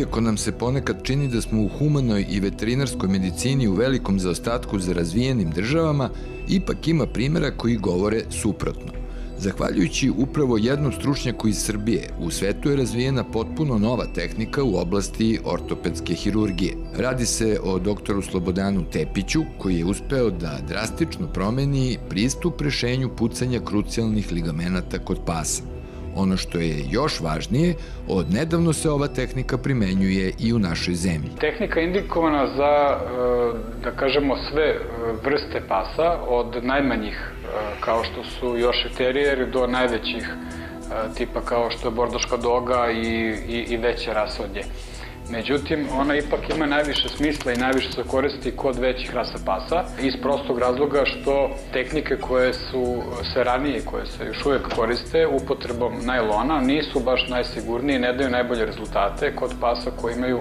iako nam se ponekad čini da smo u humanoj i veterinarskoj medicini u velikom zaostatku za razvijenim državama, ipak ima primjera koji govore suprotno. Zahvaljujući upravo jednom stručnjaku iz Srbije, u svetu je razvijena potpuno nova tehnika u oblasti ortopedske hirurgije. Radi se o doktoru Slobodanu Tepiću, koji je uspeo da drastično promeni pristup rešenju pucanja krucijalnih ligamenata kod pasa. Ono što je još važnije, od nedavno se ova tehnika primenjuje i u našoj zemlji. Tehnika je indikovana za, da kažemo, sve vrste pasa, od najmanjih kao što su Yorkshire Terrier do najvećih tipa kao što je bordoška doga i veće rase od nje. Međutim, ona ipak ima najviše smisla i najviše se koristi kod većih rasa pasa iz prostog razloga što tehnike koje su se ranije, koje se još uvijek koriste upotrebom najlona nisu baš najsigurnije i ne daju najbolje rezultate kod pasa koji imaju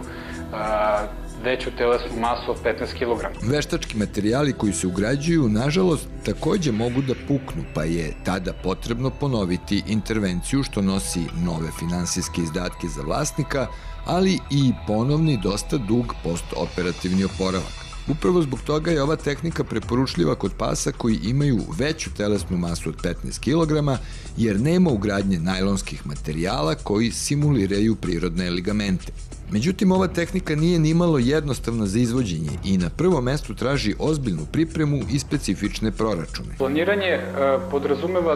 veću telesnu masu od 15 kg. Veštački materijali koji se ugrađuju, nažalost, takođe mogu da puknu, pa je tada potrebno ponoviti intervenciju što nosi nove finansijske izdatke za vlasnika, ali i ponovni dosta dug postoperativni oporavak. Upravo zbog toga je ova tehnika preporučljiva kod pasa koji imaju veću telesnu masu od 15 kg, jer nema ugradnje najlonskih materijala koji simuliraju prirodne ligamente. Međutim, ova tehnika nije nimalo jednostavna za izvođenje i na prvom mestu traži ozbiljnu pripremu i specifične proračune. Planiranje podrazumeva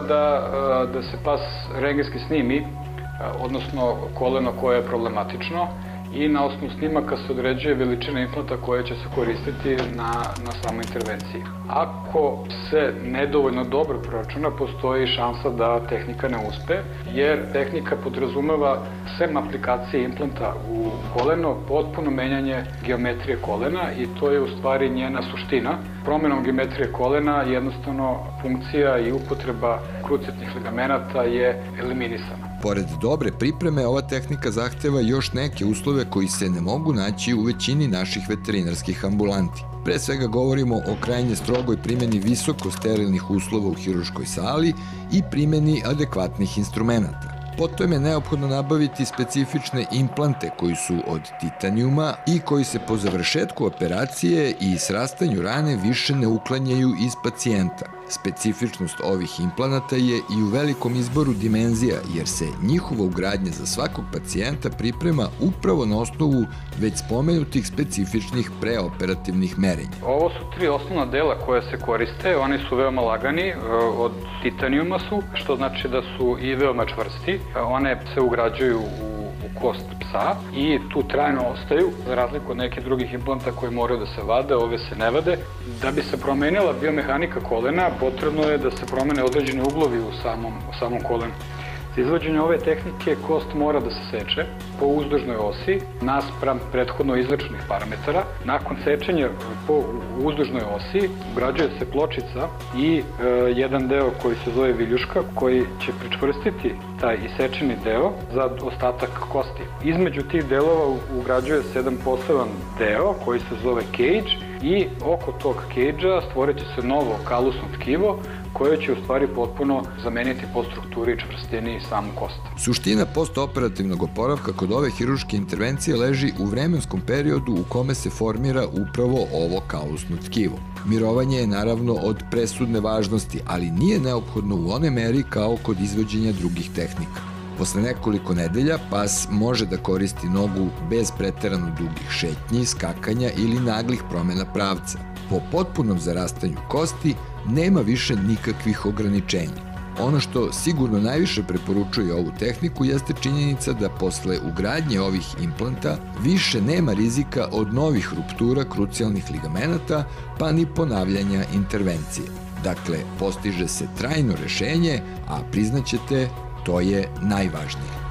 da se pas rentgenski snimi, odnosno koleno koje je problematično, i na osnovu snimaka se određuje veličina implanta koja će se koristiti na samoj intervenciji. Ako se nedovoljno dobro proračuna, postoji šansa da tehnika ne uspe, jer tehnika podrazumeva sem aplikacije implanta u koleno, potpuno menjanje geometrije kolena i to je u stvari njena suština. Promenom geometrije kolena jednostavno funkcija i upotreba krucijalnih ligamenata je eliminisana. Pored dobre pripreme, ova tehnika zahteva još neke uslove koji se ne mogu naći u većini naših veterinarskih ambulanti. Pre svega govorimo o krajnje strogoj primjeni visoko sterilnih uslova u hirurškoj sali i primjeni adekvatnih instrumenta. Potom je neophodno nabaviti specifične implante koji su od titanijuma i koji se po završetku operacije i srastanju rane više ne uklanjaju iz pacijenta. Specifičnost ovih implanata je i u velikom izboru dimenzija, jer se njihova ugradnja za svakog pacijenta priprema upravo na osnovu već spomenutih specifičnih preoperativnih merenja. Ovo su tri osnovna dela koje se koriste, oni su veoma lagani, od titanijuma su, što znači da su i veoma čvrsti. One se ugrađuju u kost psa i tu trajno ostaju, za razliku od nekih drugih implanta koji moraju da se vade, ove se ne vade. Da bi se promenila biomehanika kolena, potrebno je da se promene određeni uglovi u samom kolenu. Za izvođenje ove tehnike kost mora da se seče po uzdužnoj osi naspram prethodno izlečenih parametara. Nakon sečenja po uzdužnoj osi ugrađuje se pločica i jedan deo koji se zove viljuška koji će pričvrstiti taj isečeni deo za ostatak kosti. Između tih delova ugrađuje se jedan poseban deo koji se zove cage i oko tog cage-a stvorit će se novo kalusno tkivo koje će u stvari potpuno zameniti po strukturi i čvrstini samu kost. Suština postoperativnog oporavka kod ove hirurške intervencije leži u vremenskom periodu u kome se formira upravo ovo kalusno tkivo. Mirovanje je naravno od presudne važnosti, ali nije neophodno u one meri kao kod izvođenja drugih tehnika. Posle nekoliko nedelja pas može da koristi nogu bez preterano dugih šetnji, skakanja ili naglih promena pravca. Po potpunom zarastanju kosti nema više nikakvih ograničenja. Ono što sigurno najviše preporučuje ovu tehniku jeste činjenica da posle ugradnje ovih implanta više nema rizika od novih ruptura krucijalnih ligamenata, pa ni ponavljanja intervencije. Dakle, postiže se trajno rešenje, a priznaćete, to je najvažnije.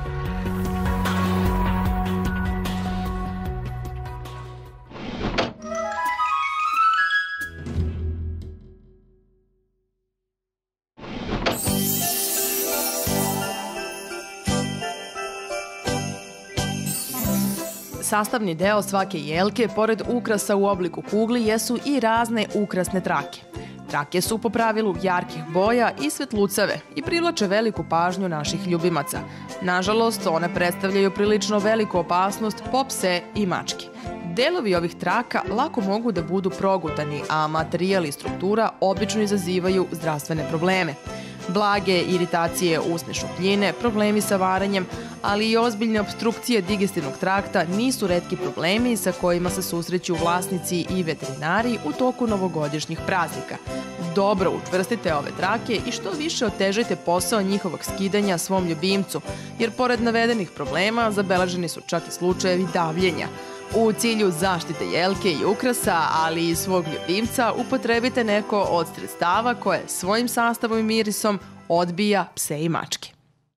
Sastavni deo svake jelke, pored ukrasa u obliku kugli, jesu i razne ukrasne trake. Trake su po pravilu jarkih boja i svetlucave i privlače veliku pažnju naših ljubimaca. Nažalost, one predstavljaju prilično veliku opasnost po pse i mačke. Delovi ovih traka lako mogu da budu progutani, a materijal i struktura obično izazivaju zdravstvene probleme. Blage iritacije usne šupljine, problemi sa varanjem, ali i ozbiljne opstrukcije digestivnog trakta nisu retki problemi sa kojima se susreću vlasnici i veterinari u toku novogodišnjih praznika. Dobro učvrstite ove trake i što više otežajte posao njihovog skidanja svom ljubimcu, jer pored navedenih problema zabeleženi su čak i slučajevi davljenja. U cilju zaštite jelke i ukrasa, ali i svog ljubimca, upotrebite neko od sredstava koje svojim sastavom i mirisom odbija pse i mačke.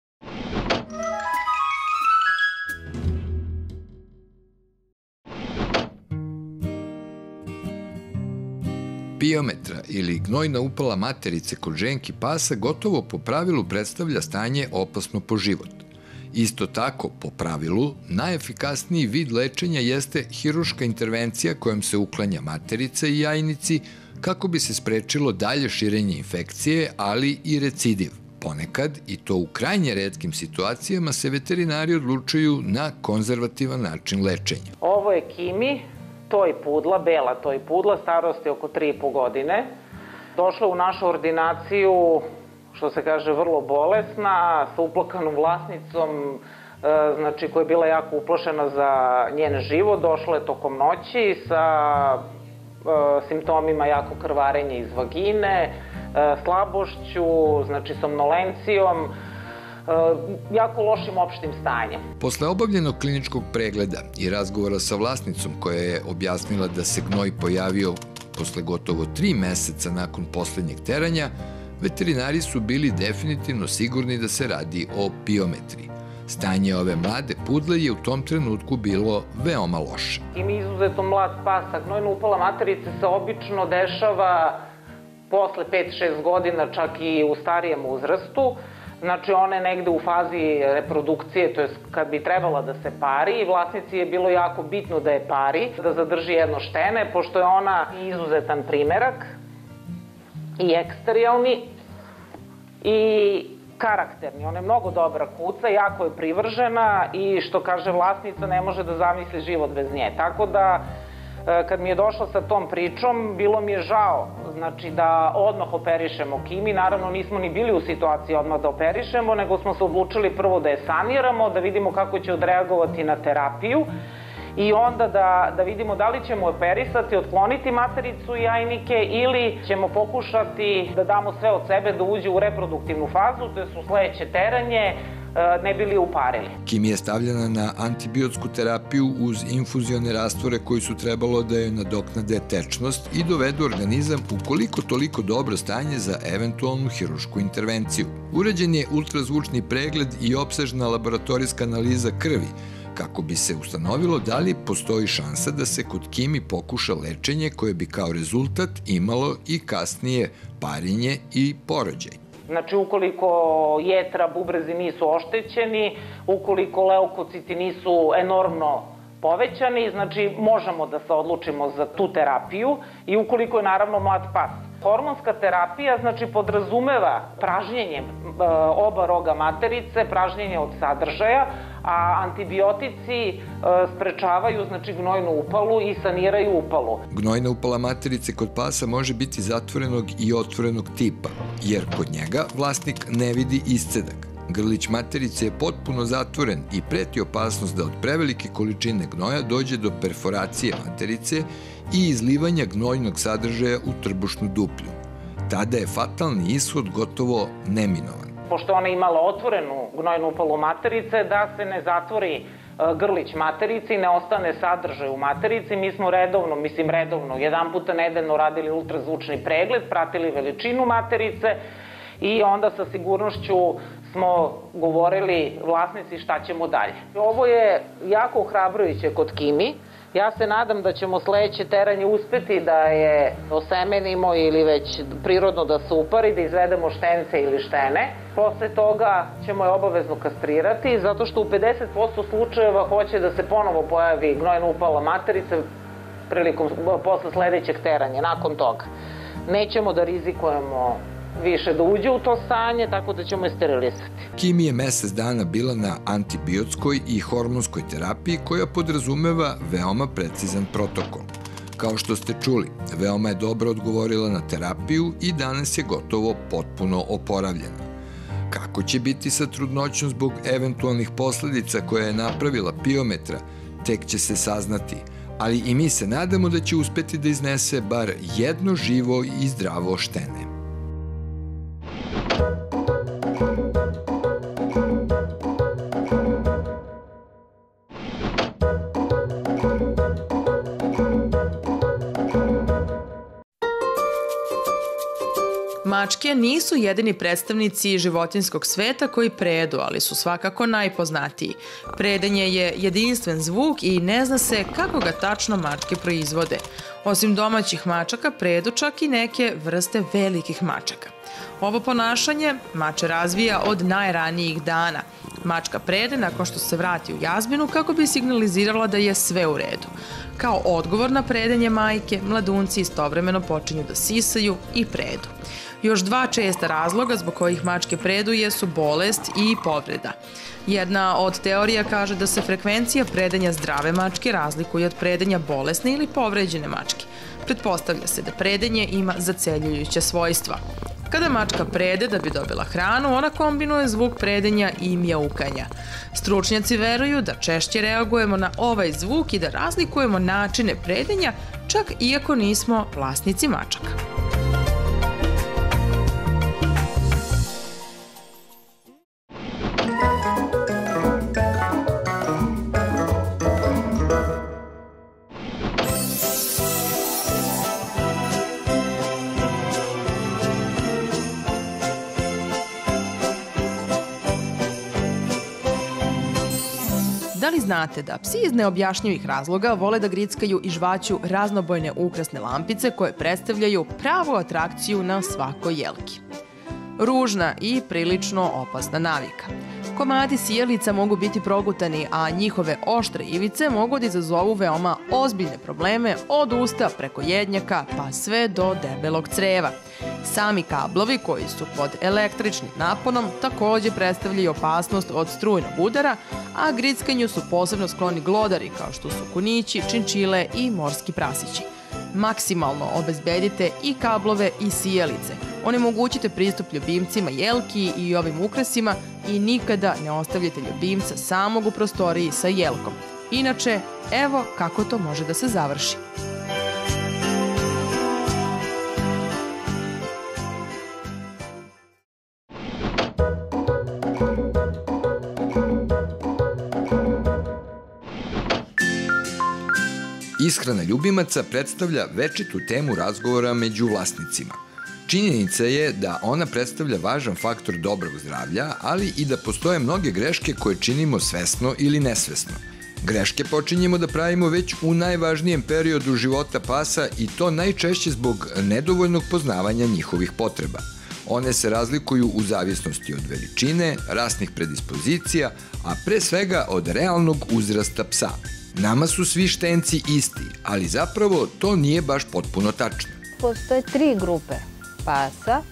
Piometra ili gnojna upala materice kod ženki pasa gotovo po pravilu predstavlja stanje opasno po život. Isto tako, po pravilu, najefikasniji vid lečenja jeste hiruška intervencija kojom se uklanja materica i jajnici kako bi se sprečilo dalje širenje infekcije, ali i recidiv. Ponekad, i to u krajnje retkim situacijama, se veterinari odlučuju na konzervativan način lečenja. Ovo je Kimi, toj pudla, bela toj pudla, starosti oko 3,5 godine. Došla u našu ordinaciju, što se kaže, vrlo bolesna, sa uplakanom vlasnicom, znači koja je bila jako uplašena za njen život. Došla je tokom noći sa simptomima jako krvarenja iz vagine, slabošću, znači somnolencijom, jako lošim opštim stanjem. Posle obavljenog kliničkog pregleda i razgovora sa vlasnicom koja je objasnila da se gnoj pojavio posle gotovo 3 meseca nakon poslednjeg teranja, veterinari su bili definitivno sigurni da se radi o piometri. Stanje ove mlade pudle je u tom trenutku bilo veoma loše. Ima izuzetno mlad pas, a gnojna upala materice se obično dešava posle 5-6 godina, čak i u starijem uzrastu. Znači, ona je negde u fazi reprodukcije, to je kad bi trebala da se pari, i vlasnici je bilo jako bitno da je pari, da zadrži jedno štene, pošto je ona izuzetan primerak i eksterijalni i karakterni. Ona je mnogo dobra kuca, jako je privržena i, što kaže vlasnica, ne može da zamisli život bez nje. Tako da, kad mi je došla sa tom pričom, bilo mi je žao, znači, da odmah operišemo Kimi. Naravno, nismo ni bili u situaciji odmah da operišemo, nego smo se odlučili prvo da je saniramo, da vidimo kako će odreagovati na terapiju i onda da vidimo da li ćemo operisati, otkloniti matericu i jajnike ili ćemo pokušati da damo sve od sebe da uđe u reproduktivnu fazu, to je u sledeće teranje, ne bi li uparili. Kimi je stavljena na antibiotsku terapiju uz infuzione rastvore koji su trebalo da joj nadoknade tečnost i dovedu organizam u koliko toliko dobro stanje za eventualnu hirušku intervenciju. Urađen je ultrazvučni pregled i opsežna laboratorijska analiza krvi, kako bi se ustanovilo da li postoji šansa da se kod Kimi pokuša lečenje koje bi kao rezultat imalo i kasnije parenje i porođaj. Znači, ukoliko jetra, bubrezi nisu oštećeni, ukoliko leukociti nisu enormno povećani, znači možemo da se odlučimo za tu terapiju i ukoliko je naravno mlad pas. Hormonska terapija, znači, podrazumeva pražnjenje oba roga materice, pražnjenje od sadržaja, a antibiotici sprečavaju, znači, gnojnu upalu i saniraju upalu. Gnojna upala materice kod pasa može biti zatvorenog i otvorenog tipa, jer kod njega vlasnik ne vidi iscedak. Grlić materice je potpuno zatvoren i preti opasnost da od prevelike količine gnoja dođe do perforacije materice i izlivanja gnojnog sadržaja u trbušnu duplju. Tada je fatalni ishod gotovo neminovan. Pošto ona imala otvorenu gnojnu upalu materice, da se ne zatvori grlić materice i ne ostane sadržaj u materici, mi smo redovno, jedan puta nedeljno radili ultrazvučni pregled, pratili veličinu materice i onda sa sigurnošću smo govorili vlasnici šta ćemo dalje. Ovo je jako ohrabrujuće kod Kimi. Ja se nadam da ćemo sledeće teranje uspeti da je osemenimo ili već prirodno da se upari, da izvedemo štence ili štene. Posle toga ćemo je obavezno kastrirati, zato što u 50% slučajeva hoće da se ponovo pojavi gnojna upala materice posle sledećeg teranja, nakon toga. nećemo da rizikujemo više da uđe u to stanje, tako da ćemo je sterilisati. Kimi je mesec dana bila na antibiotskoj i hormonskoj terapiji koja podrazumeva veoma precizan protokol. Kao što ste čuli, veoma je dobro odgovorila na terapiju i danas je gotovo potpuno oporavljena. Kako će biti sa trudnoćom zbog eventualnih posledica koje je napravila piometra, tek će se saznati, ali i mi se nadamo da će uspeti da iznese bar jedno živo i zdravo štene. Mačke nisu jedini predstavnici životinjskog sveta koji predu, ali su svakako najpoznatiji. Predenje je jedinstven zvuk i ne zna se kako ga tačno mačke proizvode. Osim domaćih mačaka, predu čak i neke vrste velikih mačaka. Ovo ponašanje mače razvija od najranijih dana. Mačka prede nakon što se vrati u jazbinu kako bi signalizirala da je sve u redu. Kao odgovor na predenje majke, mladunci istovremeno počinju da sisaju i predu. Još dva česta razloga zbog kojih mačke predu jesu bolest i povreda. Jedna od teorija kaže da se frekvencija predenja zdrave mačke razlikuje od predenja bolesne ili povređene mačke. Pretpostavlja se da predenje ima zaceljujuća svojstva. Kada mačka prede da bi dobila hranu, ona kombinuje zvuk predenja i mjaukanja. Stručnjaci veruju da češće reagujemo na ovaj zvuk i da razlikujemo načine predenja, čak iako nismo vlasnici mačaka. Da li znate da psi iz neobjašnjivih razloga vole da grickaju i žvaću raznobojne ukrasne lampice koje predstavljaju pravu atrakciju na svakoj jelki? Ružna i prilično opasna navika. Komadi sijalica mogu biti progutani, a njihove oštre ivice mogu da izazovu veoma ozbiljne probleme od usta preko jednjaka pa sve do debelog creva. Sami kablovi koji su pod električnim naponom takođe predstavljaju opasnost od strujnog udara, a grickanju su posebno skloni glodari kao što su kunići, činčile i morski prasići. Maksimalno obezbedite i kablove i sijalice. Onemogućite pristup ljubimcima jelki i ovim ukrasima i nikada ne ostavljate ljubimca samog u prostoriji sa jelkom. Inače, evo kako to može da se završi. Ishrana ljubimaca predstavlja večitu temu razgovora među vlasnicima. Činjenica je da ona predstavlja važan faktor dobrog zdravlja, ali i da postoje mnoge greške koje činimo svesno ili nesvesno. Greške počinjemo da pravimo već u najvažnijem periodu života pasa i to najčešće zbog nedovoljnog poznavanja njihovih potreba. One se razlikuju u zavisnosti od veličine, rasnih predispozicija, a pre svega od realnog uzrasta psa. Nama su svi štenci isti, ali zapravo to nije baš potpuno tačno. Postoje 3 grupe pasa.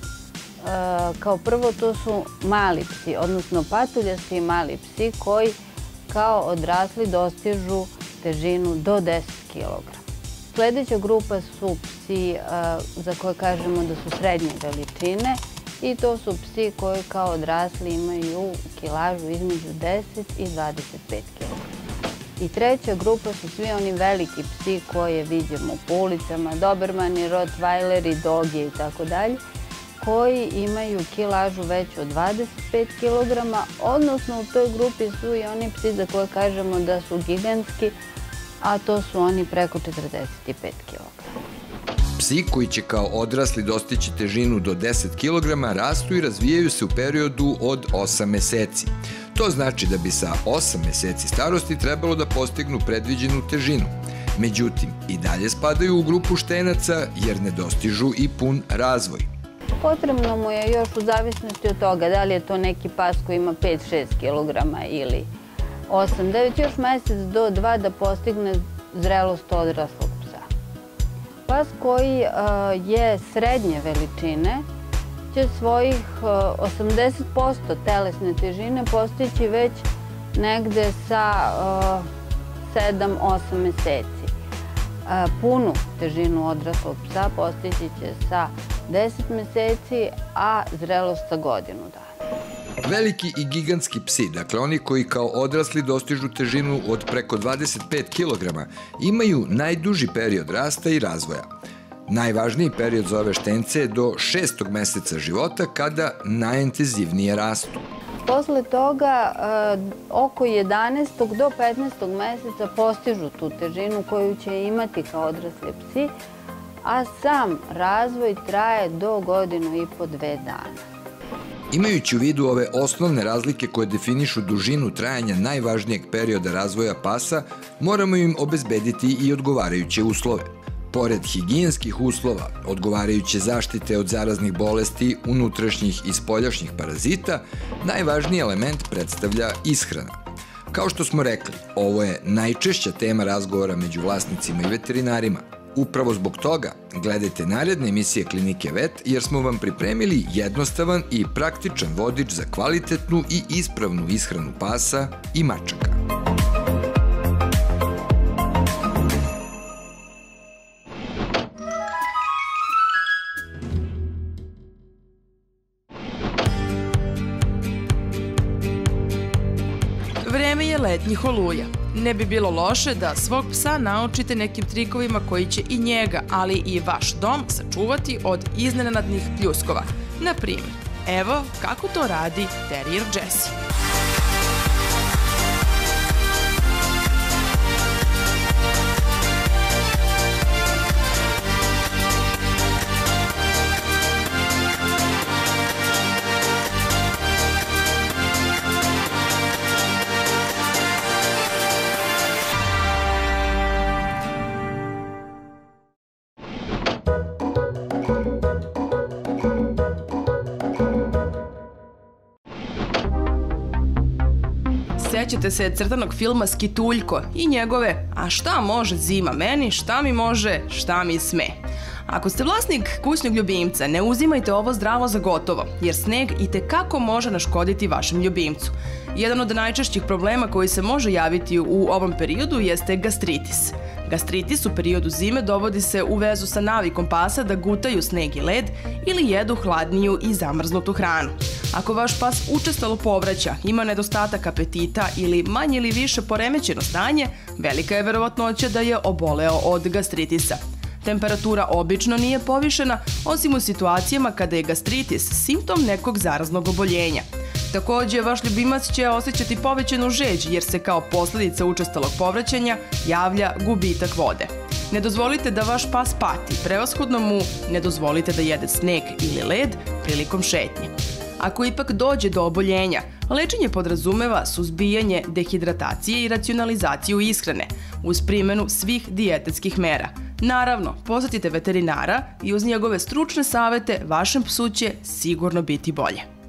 Kao prvo to su mali psi, odnosno patuljasti mali psi koji kao odrasli dostižu težinu do 10 kg. Sledeća grupa su psi za koje kažemo da su srednje veličine i to su psi koji kao odrasli imaju kilažu između 10 i 25 kg. I treća grupa su svi oni veliki psi koje vidimo po ulicama, dobermani, rottweileri, dogije i tako dalje, koji imaju kilažu veću od 25 kg, odnosno u toj grupi su i oni psi za koje kažemo da su gigantski, a to su oni preko 45 kg. Psi koji će kao odrasli dostići težinu do 10 kg rastu i razvijaju se u periodu od 8 meseci. To znači da bi sa 8 meseci starosti trebalo da postignu predviđenu težinu. Međutim, i dalje spadaju u grupu štenaca jer ne dostižu i pun razvoj. Potrebno mu je još u zavisnosti od toga da li je to neki pas koji ima 5-6 kg ili 8-9, još mesec do 2 da postigne zrelost odraslog psa. Pas koji je srednje veličine će svojih 80% telesne težine postići već negde sa 7-8 meseci. Punu težinu odraslog psa postići će sa 10 meseci, a zrelost sa godinu dana. Veliki i gigantski psi, dakle oni koji kao odrasli dostižu težinu od preko 25 kg, imaju najduži period rasta i razvoja. Najvažniji period za ove štence je do 6. meseca života, kada najintenzivnije rastu. Posle toga, oko 11. do 15. meseca postižu tu težinu koju će imati kao odrasli psi, a sam razvoj traje do 1,5 godinu, 2 dana. Imajući u vidu ove osnovne razlike koje definišu dužinu trajanja najvažnijeg perioda razvoja pasa, moramo im obezbediti i odgovarajuće uslove. Pored higijenskih uslova, odgovarajuće zaštite od zaraznih bolesti, unutrašnjih i spoljašnjih parazita, najvažniji element predstavlja ishrana. Kao što smo rekli, ovo je najčešća tema razgovora među vlasnicima i veterinarima. Upravo zbog toga gledajte naredne emisije Klinike Vet, jer smo vam pripremili jednostavan i praktičan vodič za kvalitetnu i ispravnu ishranu pasa i mačaka. Vreme je letnjih oluja. Ne bi bilo loše da svog psa naučite nekim trikovima koji će i njega, ali i vaš dom sačuvati od iznenadnih pljuskova. Na primjer, evo kako to radi terijer Jessie. Sećate se crtanog filma Skituljko i njegove "A šta može zima meni, šta mi može, šta mi sme". Ako ste vlasnik kućnog ljubimca, ne uzimajte ovo zdravo za gotovo, jer sneg itekako može naškoditi vašem ljubimcu. Jedan od najčešćih problema koji se može javiti u ovom periodu jeste gastritis. Gastritis u periodu zime dovodi se u vezu sa navikom pasa da gutaju sneg i led ili jedu hladniju i zamrznutu hranu. Ako vaš pas učestalo povraća, ima nedostatak apetita ili manje ili više poremećeno stanje, velika je verovatnoća da je oboleo od gastritisa. Temperatura obično nije povišena, osim u situacijama kada je gastritis simptom nekog zaraznog oboljenja. Takođe, vaš ljubimac će osjećati povećanu žeđ jer se kao posledica učestalog povraćanja javlja gubitak vode. Ne dozvolite da vaš pas pati, prevashodno mu ne dozvolite da jede sneg ili led prilikom šetnje. Ako ipak dođe do oboljenja, lečenje podrazumeva suzbijanje dehidratacije i racionalizaciju ishrane uz primenu svih dijetetskih mera. Naravno, posetite veterinara i uz njegove stručne savete vašem psu će sigurno biti bolje.